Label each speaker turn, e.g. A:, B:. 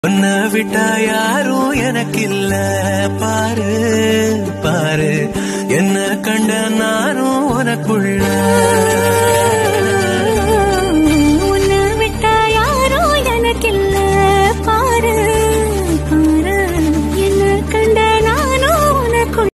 A: உன்னை விட்டா யாரும் எனக்கில்ல பாரு பாரு என்ன கண்ட நானும் உனக்குள்ள